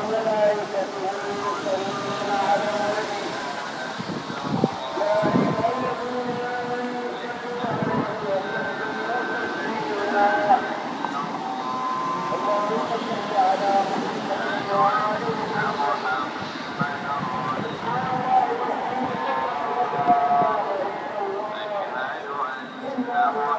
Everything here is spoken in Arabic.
وملائكته يصلون على النبي يا أيها الذين آمنوا صلوا عليه وسلموا تسليما اللهم صل على محمد وآل محمد كما باركت على إبراهيم وعلى آل إبراهيم إنك